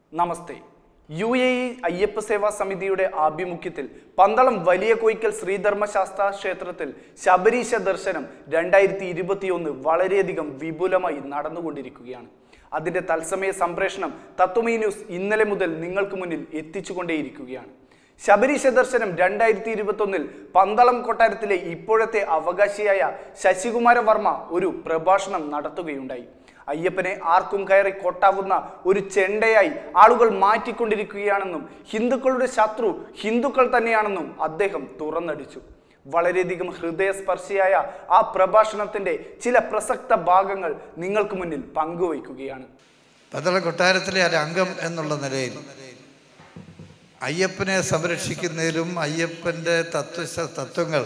നമസ്തേ. UAE Ayyappa സേവാ സമിതിയുടെ ആഭിമുഖ്യത്തിൽ പന്തളം വലിയ കോയിക്കൽ ശ്രീധർമ്മശാസ്ത്ര ക്ഷേത്രത്തിൽ ശബരീശ ദർശനം 2021 വളരെയധികം വിപുലമായി നടന്നുകൊണ്ടിരിക്കുകയാണ്. അതിന്റെ തത്സമയ സംപ്രേഷണം തത്വമീ ന്യൂസ് ഇന്നലെ മുതൽ നിങ്ങൾക്ക് മുന്നിൽ എത്തിച്ചുകൊണ്ടേയിരിക്കുകയാണ്. ശബരീശ ദർശനം 2021 പന്തളം കൊട്ടാരത്തിലെ ഇപ്പോഴത്തെ അവകാശിയായ ശശികുമാര വർമ്മ ഒരു പ്രഭാഷണം നടത്തുകയുണ്ടായി. അയ്യപ്പനെ ആർക്കും കയറി കൊട്ടാവുന്ന ഒരു ചെണ്ടയായി ആളുകൾ മാറ്റിക്കൊണ്ടിരിക്കുകയാണെന്നും ഹിന്ദുക്കളുടെ ശത്രു ഹിന്ദുക്കൾ തന്നെയാണെന്നും അദ്ദേഹം തുറന്നടിച്ചു. വളരെയധികം ഹൃദയസ്പർശിയായ ആ പ്രഭാഷണത്തിന്റെ ചില പ്രസക്ത ഭാഗങ്ങൾ നിങ്ങൾക്ക് മുന്നിൽ പങ്കുവയ്ക്കുകയാണ്. പന്തളം കൊട്ടാരത്തിലെ ഒരു അംഗം എന്നുള്ള നിലയിൽ അയ്യപ്പനെ സംരക്ഷിക്കുന്നതിലും അയ്യപ്പൻ്റെ തത്വങ്ങൾ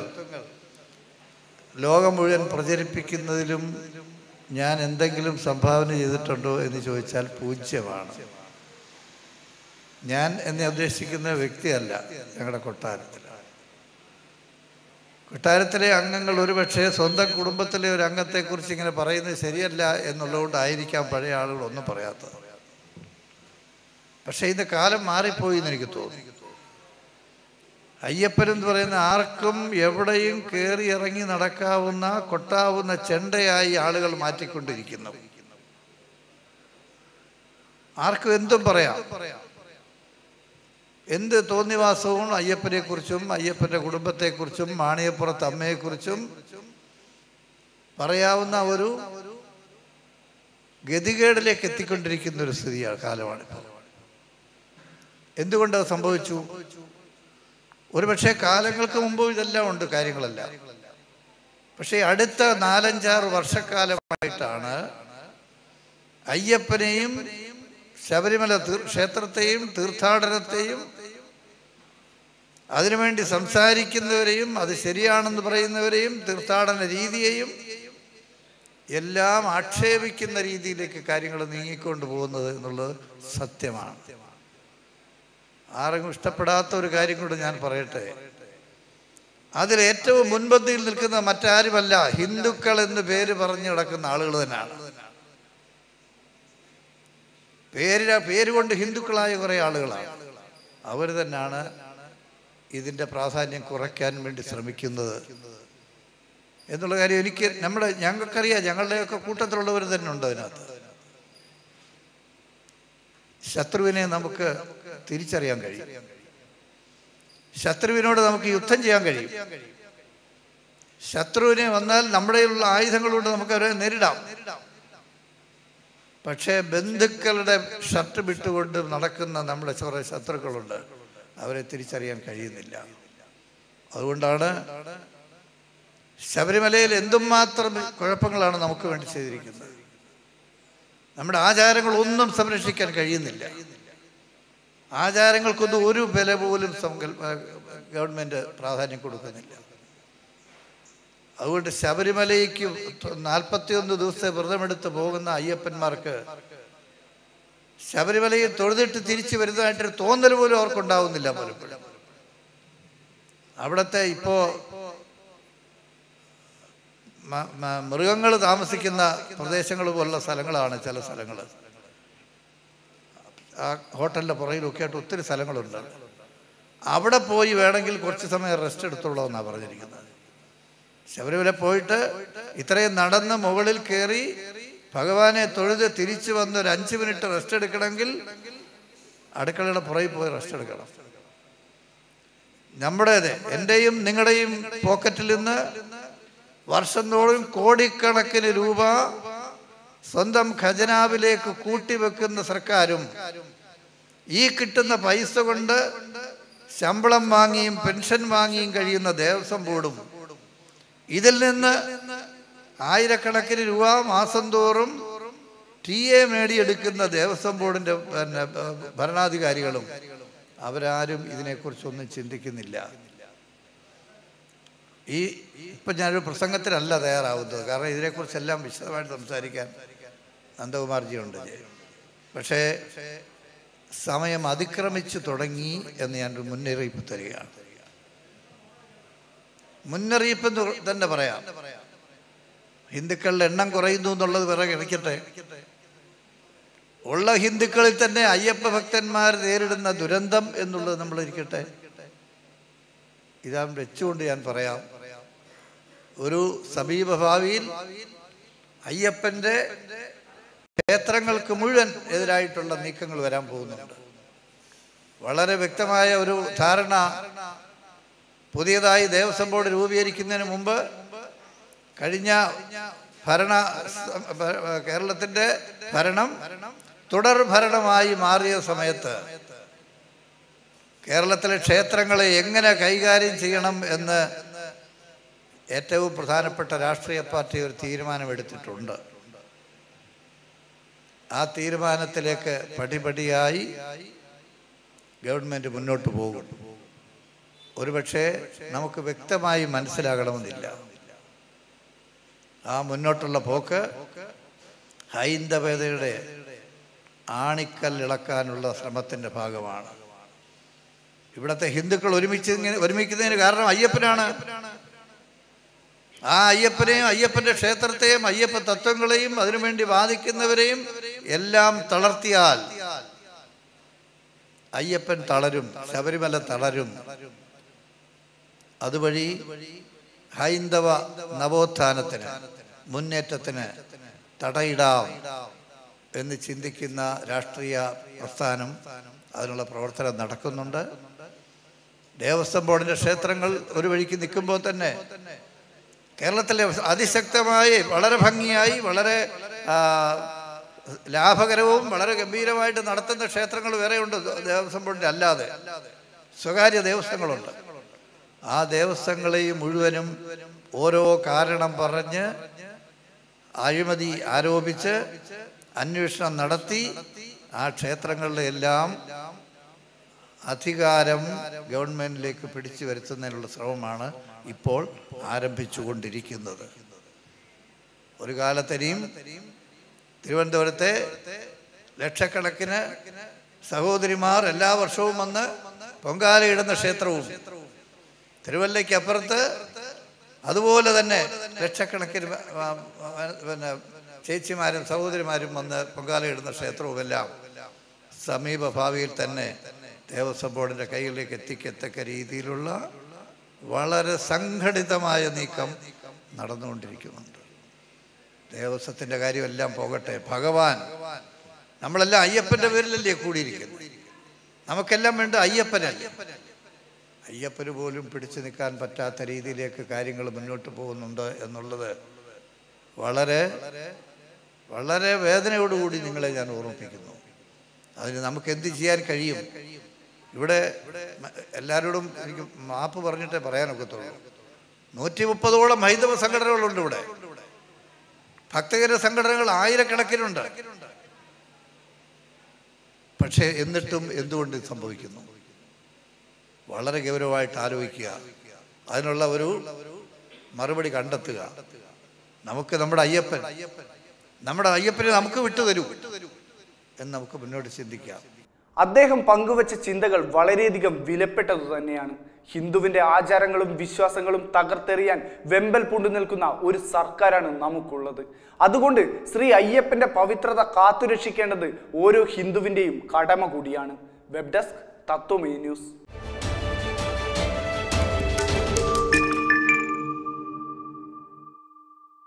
ലോകം മുഴുവൻ പ്രചരിപ്പിക്കുന്നതിലും ഞാൻ എന്തെങ്കിലും സംഭാവന ചെയ്തിട്ടുണ്ടോ എന്ന് ചോദിച്ചാൽ പൂജ്യമാണ്. ഞാൻ എന്നെ ഉദ്ദേശിക്കുന്ന വ്യക്തിയല്ല. ഞങ്ങളുടെ കൊട്ടാരത്തിലെ അംഗങ്ങൾ ഒരുപക്ഷെ സ്വന്തം കുടുംബത്തിലെ ഒരു അംഗത്തെക്കുറിച്ച് ഇങ്ങനെ പറയുന്നത് ശരിയല്ല എന്നുള്ളതുകൊണ്ടായിരിക്കാം പഴയ ആളുകൾ ഒന്നും പറയാത്തത്. പക്ഷേ ഇന്ന് കാലം മാറിപ്പോയി എന്ന് എനിക്ക് തോന്നുന്നു. അയ്യപ്പനെന്ന് പറയുന്ന ആർക്കും എവിടെയും കയറി ഇറങ്ങി നടക്കാവുന്ന കൊട്ടാവുന്ന ചെണ്ടയായി ആളുകൾ മാറ്റിക്കൊണ്ടിരിക്കുന്നു. ആർക്കും എന്തും പറയാം. എന്ത് തോന്നിവാസവും അയ്യപ്പനെ കുറിച്ചും അയ്യപ്പൻ്റെ കുടുംബത്തെക്കുറിച്ചും മാണിയപ്പുറത്ത് അമ്മയെക്കുറിച്ചും പറയാവുന്ന ഒരു ഗതികേടിലേക്ക് എത്തിക്കൊണ്ടിരിക്കുന്ന ഒരു സ്ഥിതിയാണ് കാലമാണിപ്പോൾ. എന്തുകൊണ്ടത് സംഭവിച്ചു? ഒരുപക്ഷെ കാലങ്ങൾക്ക് മുമ്പ് ഇതെല്ലാം ഉണ്ട്, കാര്യങ്ങളെല്ലാം. പക്ഷേ അടുത്ത 4-5 വർഷക്കാലമായിട്ടാണ് അയ്യപ്പനെയും ശബരിമല ക്ഷേത്രത്തെയും തീർത്ഥാടനത്തെയും അതിനുവേണ്ടി സംസാരിക്കുന്നവരെയും അത് ശരിയാണെന്ന് പറയുന്നവരെയും തീർത്ഥാടന രീതിയെയും എല്ലാം ആക്ഷേപിക്കുന്ന രീതിയിലേക്ക് കാര്യങ്ങൾ നീങ്ങിക്കൊണ്ട് പോകുന്നത് എന്നുള്ളത് സത്യമാണ്. ആർക്കും ഇഷ്ടപ്പെടാത്ത ഒരു കാര്യം കൂടെ ഞാൻ പറയട്ടെ. അതിൽ ഏറ്റവും മുൻപന്തിയിൽ നിൽക്കുന്ന മറ്റാരുമല്ല, ഹിന്ദുക്കൾ എന്ന് പേര് പറഞ്ഞു നടക്കുന്ന ആളുകൾ തന്നെയാണ്. പേര് കൊണ്ട് ഹിന്ദുക്കളായ കുറേ ആളുകളാണ്. അവർ തന്നെയാണ് ഇതിൻ്റെ പ്രാധാന്യം കുറയ്ക്കാൻ വേണ്ടി ശ്രമിക്കുന്നത് എന്നുള്ള കാര്യം ഞങ്ങൾക്കറിയാം. ഞങ്ങളുടെയൊക്കെ കൂട്ടത്തിലുള്ളവർ തന്നെ ഉണ്ട് അതിനകത്ത്. ശത്രുവിനെ നമുക്ക് തിരിച്ചറിയാൻ കഴിയും. ശത്രുവിനോട് നമുക്ക് യുദ്ധം ചെയ്യാൻ കഴിയും. ശത്രുവിനെ വന്നാൽ നമ്മുടെയുള്ള ആയുധങ്ങളുകൊണ്ട് നമുക്ക് അവരെ നേരിടാം. പക്ഷേ ബന്ധുക്കളുടെ ഷർട്ട് വിട്ടുകൊണ്ട് നടക്കുന്ന നമ്മുടെ കുറേ ശത്രുക്കളുണ്ട്, അവരെ തിരിച്ചറിയാൻ കഴിയുന്നില്ല. അതുകൊണ്ടാണ് ശബരിമലയിൽ എന്തുമാത്രം കുഴപ്പങ്ങളാണ് നമുക്ക് വേണ്ടി ചെയ്തിരിക്കുന്നത്. നമ്മുടെ ആചാരങ്ങളൊന്നും സംരക്ഷിക്കാൻ കഴിയുന്നില്ല. ആചാരങ്ങൾക്കൊന്നും ഒരു വില പോലും ഗവൺമെൻറ് പ്രാധാന്യം കൊടുക്കുന്നില്ല. അതുകൊണ്ട് ശബരിമലയ്ക്ക് 41 ദിവസത്തെ വ്രതമെടുത്ത് പോകുന്ന അയ്യപ്പന്മാർക്ക് ശബരിമലയിൽ തൊഴുതിട്ട് തിരിച്ചു വരുന്നതായിട്ടൊരു തോന്നൽ പോലും അവർക്കുണ്ടാവുന്നില്ല. പലപ്പോഴും അവിടുത്തെ ഇപ്പോൾ മൃഗങ്ങൾ താമസിക്കുന്ന പ്രദേശങ്ങൾ പോലുള്ള സ്ഥലങ്ങളാണ് ചില സ്ഥലങ്ങൾ. ആ ഹോട്ടലിൻ്റെ പുറകിലൊക്കെ ആയിട്ട് ഒത്തിരി സ്ഥലങ്ങളുണ്ട്. അവിടെ പോയി വേണമെങ്കിൽ കുറച്ച് സമയം റെസ്റ്റ് എടുത്തോളൂ എന്നാണ് പറഞ്ഞിരിക്കുന്നത്. ശബരിമല പോയിട്ട് ഇത്രയും നടന്ന് മുകളിൽ കയറി ഭഗവാനെ തൊഴുത് തിരിച്ചു വന്ന് ഒരു 5 മിനിറ്റ് റെസ്റ്റ് എടുക്കണമെങ്കിൽ അടുക്കളയുടെ പുറകിൽ പോയി റെസ്റ്റ് എടുക്കണം. എൻ്റെയും നിങ്ങളുടെയും പോക്കറ്റിൽ നിന്ന് വർഷം തോറും കോടിക്കണക്കിന് രൂപ സ്വന്തം ഖജനാവിലേക്ക് കൂട്ടിവെക്കുന്ന സർക്കാരും ഈ കിട്ടുന്ന പൈസ കൊണ്ട് ശമ്പളം വാങ്ങിയും പെൻഷൻ വാങ്ങിയും കഴിയുന്ന ദേവസ്വം ബോർഡും ഇതിൽ നിന്ന് ആയിരക്കണക്കിന് രൂപ മാസം തോറും TA നേടിയെടുക്കുന്ന ദേവസ്വം ബോർഡിൻ്റെ ഭരണാധികാരികളും അവരാരും ഇതിനെക്കുറിച്ചൊന്നും ചിന്തിക്കുന്നില്ല. ഇപ്പം ഞാനൊരു പ്രസംഗത്തിനല്ല തയ്യാറാവുന്നത്, കാരണം ഇതിനെക്കുറിച്ചെല്ലാം വിശദമായിട്ട് സംസാരിക്കാൻ നന്ദകുമാർജിയുണ്ട്. പക്ഷേ സമയം അതിക്രമിച്ചു തുടങ്ങി എന്ന് ഞാനൊരു മുന്നറിയിപ്പ് തരികയാണ്. മുന്നറിയിപ്പ് തന്നെ പറയാം. ഹിന്ദുക്കളുടെ എണ്ണം കുറയുന്നു എന്നുള്ളത് വേറെ കിടക്കട്ടെ. ഉള്ള ഹിന്ദുക്കളിൽ തന്നെ അയ്യപ്പ ഭക്തന്മാർ നേരിടുന്ന ദുരന്തം എന്നുള്ളത് നമ്മൾ ഇരിക്കട്ടെ. ഇതാ വെച്ചുകൊണ്ട് ഞാൻ പറയാം, ഒരു സമീപഭാവിയിൽ അയ്യപ്പൻ്റെ ക്ഷേത്രങ്ങൾക്ക് മുഴുവൻ എതിരായിട്ടുള്ള നീക്കങ്ങൾ വരാൻ പോകുന്നുണ്ട്. വളരെ വ്യക്തമായ ഒരു ധാരണ പുതിയതായി ദേവസ്വം ബോർഡ് രൂപീകരിക്കുന്നതിന് മുമ്പ് കഴിഞ്ഞ കേരളത്തിൻ്റെ ഭരണം തുടർ ഭരണമായി മാറിയ സമയത്ത് കേരളത്തിലെ ക്ഷേത്രങ്ങളെ എങ്ങനെ കൈകാര്യം ചെയ്യണം എന്ന് ഏറ്റവും പ്രധാനപ്പെട്ട രാഷ്ട്രീയ പാർട്ടി ഒരു തീരുമാനമെടുത്തിട്ടുണ്ട്. ആ തീരുമാനത്തിലേക്ക് പടിപടിയായി ഗവൺമെൻറ് മുന്നോട്ട് പോകും. ഒരുപക്ഷെ നമുക്ക് വ്യക്തമായി മനസ്സിലാകണമെന്നില്ല. ആ മുന്നോട്ടുള്ള പോക്ക് ഹൈന്ദവതയുടെ ആണിക്കല്ലിളക്കാനുള്ള ശ്രമത്തിൻ്റെ ഭാഗമാണ്. ഇവിടുത്തെ ഹിന്ദുക്കൾ ഒരുമിക്കുന്നതിന് കാരണം അയ്യപ്പനാണ്. ആ അയ്യപ്പനെയും അയ്യപ്പൻ്റെ ക്ഷേത്രത്തെയും അയ്യപ്പ തത്വങ്ങളെയും അതിനുവേണ്ടി വാദിക്കുന്നവരെയും എല്ലാം തളർത്തിയാൽ അയ്യപ്പൻ തളരും, ശബരിമല തളരും. അതുവഴി ഹൈന്ദവ നവോത്ഥാനത്തിന്, മുന്നേറ്റത്തിന് തടയിടാം എന്ന് ചിന്തിക്കുന്ന രാഷ്ട്രീയ പ്രസ്ഥാനം, അതിനുള്ള പ്രവർത്തനം നടക്കുന്നുണ്ട്. ദേവസ്വം ബോർഡിൻ്റെ ക്ഷേത്രങ്ങൾ ഒരു വഴിക്ക് നിൽക്കുമ്പോൾ തന്നെ കേരളത്തിലെ അതിശക്തമായി, വളരെ ഭംഗിയായി, വളരെ ലാഭകരവും വളരെ ഗംഭീരമായിട്ട് നടത്തുന്ന ക്ഷേത്രങ്ങൾ വേറെയുണ്ട്. ദേവസ്വം ബോർഡിൻ്റെ അല്ലാതെ സ്വകാര്യ ദേവസ്വങ്ങളുണ്ട്. ആ ദേവസ്വങ്ങളെയും മുഴുവനും ഓരോ കാരണം പറഞ്ഞ് അഴിമതി ആരോപിച്ച് അന്വേഷണം നടത്തി ആ ക്ഷേത്രങ്ങളിലെ എല്ലാം അധികാരം ഗവൺമെൻറ്റിലേക്ക് പിടിച്ചു വരുത്തുന്നതിനുള്ള ശ്രമമാണ് ഇപ്പോൾ ആരംഭിച്ചുകൊണ്ടിരിക്കുന്നത്. ഒരു കാലത്തിനെയും തിരുവനന്തപുരത്തെ ലക്ഷക്കണക്കിന് സഹോദരിമാർ എല്ലാ വർഷവും വന്ന് പൊങ്കാലയിടുന്ന ക്ഷേത്രവും തിരുവല്ലയ്ക്കപ്പുറത്ത് അതുപോലെ തന്നെ ലക്ഷക്കണക്കിന് പിന്നെ ചേച്ചിമാരും സഹോദരിമാരും വന്ന് പൊങ്കാലയിടുന്ന ക്ഷേത്രവുമെല്ലാം സമീപ ഭാവിയിൽ തന്നെ ദേവസ്വം ബോർഡിൻ്റെ കൈകളിലേക്ക് എത്തിക്കത്തക്ക രീതിയിലുള്ള വളരെ സംഘടിതമായ നീക്കം നടന്നുകൊണ്ടിരിക്കുന്നുണ്ട്. ദേവസ്വത്തിൻ്റെ കാര്യമെല്ലാം പോകട്ടെ, ഭഗവാൻ, നമ്മളെല്ലാം അയ്യപ്പൻ്റെ പേരിലല്ലേ കൂടിയിരിക്കുന്നത്. നമുക്കെല്ലാം വേണ്ട അയ്യപ്പനല്ലേ. അയ്യപ്പന് പോലും പിടിച്ചു നിൽക്കാൻ പറ്റാത്ത രീതിയിലേക്ക് കാര്യങ്ങൾ മുന്നോട്ട് പോകുന്നുണ്ട് എന്നുള്ളത് വളരെ വളരെ വേദനയോടുകൂടി നിങ്ങളെ ഞാൻ ഓർമ്മിപ്പിക്കുന്നു. അതിന് നമുക്ക് എന്ത് ചെയ്യാൻ കഴിയും? ഇവിടെ എല്ലാവരോടും എനിക്ക് മാപ്പ് പറഞ്ഞിട്ടേ പറയാനൊക്കത്തുള്ളൂ. 130ഓളം ഹൈന്ദവ സംഘടനകളുണ്ട് ഇവിടെ. ഭക്തജന സംഘടനകൾ ആയിരക്കണക്കിനുണ്ട്. പക്ഷേ എന്നിട്ടും എന്തുകൊണ്ട് ഇത് സംഭവിക്കുന്നു? വളരെ ഗൗരവമായിട്ട് ആലോചിക്കുക, അതിനുള്ള ഒരു മറുപടി കണ്ടെത്തുക. നമുക്ക് നമ്മുടെ അയ്യപ്പനെ നമുക്ക് വിട്ടുതരൂ എന്ന് നമുക്ക് മുന്നോട്ട് ചിന്തിക്കാം. അദ്ദേഹം പങ്കുവച്ച ചിന്തകൾ വളരെയധികം വിലപ്പെട്ടതു തന്നെയാണ്. ഹിന്ദുവിൻ്റെ ആചാരങ്ങളും വിശ്വാസങ്ങളും തകർത്തെറിയാൻ വെമ്പൽ പൂണ്ടു നിൽക്കുന്ന ഒരു സർക്കാരാണ് നമുക്കുള്ളത്. അതുകൊണ്ട് ശ്രീ അയ്യപ്പൻ്റെ പവിത്രത കാത്തുരക്ഷിക്കേണ്ടത് ഓരോ ഹിന്ദുവിൻ്റെയും കടമ കൂടിയാണ്. Web desk Tatwamayi news.